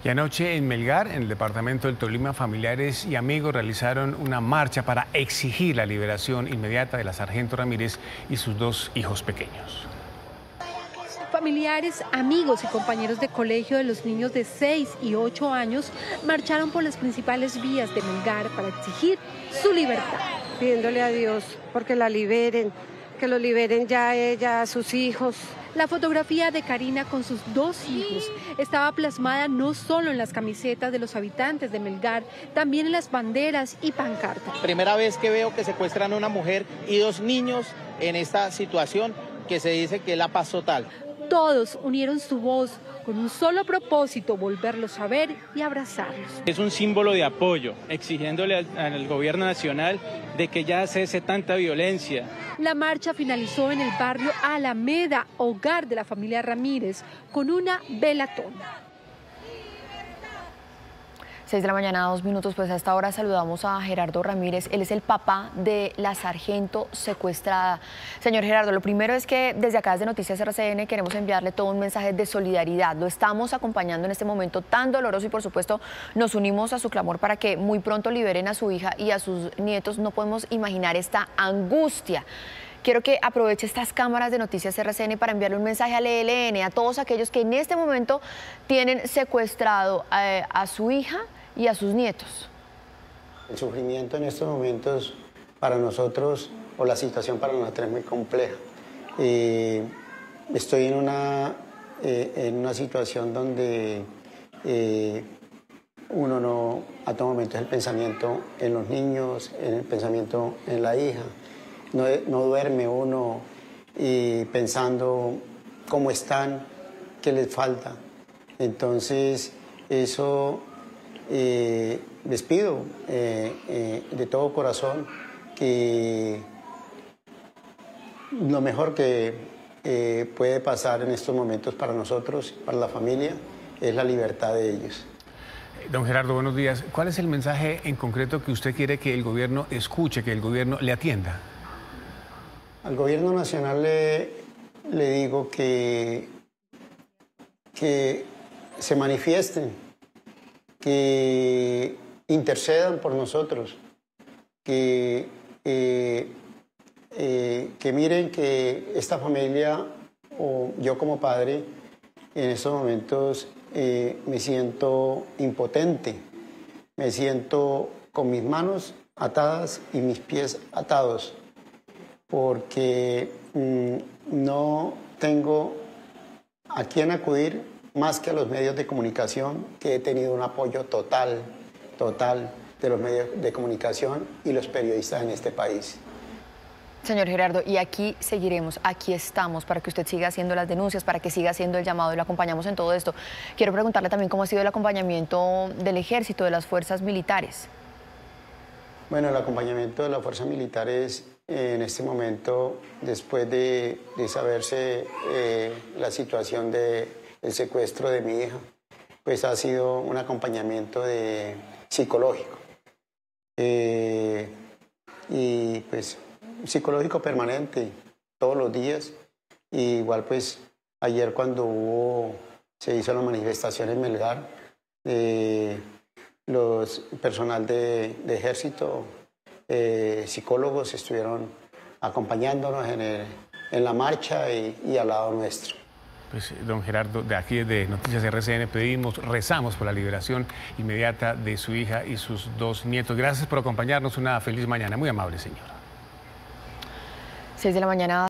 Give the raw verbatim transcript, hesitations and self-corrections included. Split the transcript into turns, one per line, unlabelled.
Y anoche en Melgar, en el departamento del Tolima, familiares y amigos realizaron una marcha para exigir la liberación inmediata de la sargento Ramírez y sus dos hijos pequeños.
Familiares, amigos y compañeros de colegio de los niños de seis y ocho años marcharon por las principales vías de Melgar para exigir su libertad.
Pidiéndole a Dios porque la liberen, que lo liberen ya a ella, a sus hijos.
La fotografía de Karina con sus dos hijos estaba plasmada no solo en las camisetas de los habitantes de Melgar, también en las banderas y pancartas.
Primera vez que veo que secuestran a una mujer y dos niños en esta situación que se dice que es la paz total.
Todos unieron su voz con un solo propósito: volverlos a ver y abrazarlos.
Es un símbolo de apoyo, exigiéndole al, al gobierno nacional de que ya cese tanta violencia.
La marcha finalizó en el barrio Alameda, hogar de la familia Ramírez, con una velatona.
seis de la mañana, dos minutos, pues a esta hora saludamos a Gerardo Ramírez. Él es el papá de la sargento secuestrada. Señor Gerardo, lo primero es que desde acá, desde Noticias R C N, queremos enviarle todo un mensaje de solidaridad. Lo estamos acompañando en este momento tan doloroso y, por supuesto, nos unimos a su clamor para que muy pronto liberen a su hija y a sus nietos. No podemos imaginar esta angustia. Quiero que aproveche estas cámaras de Noticias R C N para enviarle un mensaje al E L N, a todos aquellos que en este momento tienen secuestrado a, a su hija y a sus nietos.
El sufrimiento en estos momentos para nosotros, o la situación para nosotros, es muy compleja. Eh, estoy en una, eh, en una situación donde eh, uno no, a todo momento es el pensamiento en los niños, en el pensamiento en la hija. No, no duerme uno y pensando cómo están, qué les falta. Entonces, eso eh, les pido eh, eh, de todo corazón que lo mejor que eh, puede pasar en estos momentos para nosotros, para la familia, es la libertad de ellos.
Don Gerardo, buenos días. ¿Cuál es el mensaje en concreto que usted quiere que el gobierno escuche, que el gobierno le atienda?
Al gobierno nacional le, le digo que, que se manifiesten, que intercedan por nosotros, que, eh, eh, que miren que esta familia, o yo como padre, en estos momentos eh, me siento impotente, me siento con mis manos atadas y mis pies atados, porque mmm, no tengo a quién acudir más que a los medios de comunicación, que he tenido un apoyo total, total de los medios de comunicación y los periodistas en este país.
Señor Gerardo, y aquí seguiremos, aquí estamos para que usted siga haciendo las denuncias, para que siga haciendo el llamado y lo acompañamos en todo esto. Quiero preguntarle también cómo ha sido el acompañamiento del ejército, de las fuerzas militares.
Bueno, el acompañamiento de las fuerzas militares en este momento, después de, de saberse eh, la situación del secuestro de mi hija, pues ha sido un acompañamiento de, psicológico. Eh, y pues psicológico permanente, todos los días. Y igual pues ayer cuando hubo, se hizo la manifestación en Melgar, eh, los personal de, de ejército, eh, psicólogos estuvieron acompañándonos en, el, en la marcha y, y al lado nuestro.
Pues, don Gerardo, de aquí de Noticias R C N pedimos, rezamos por la liberación inmediata de su hija y sus dos nietos. Gracias por acompañarnos, una feliz mañana. Muy amable, señora.
seis de la mañana.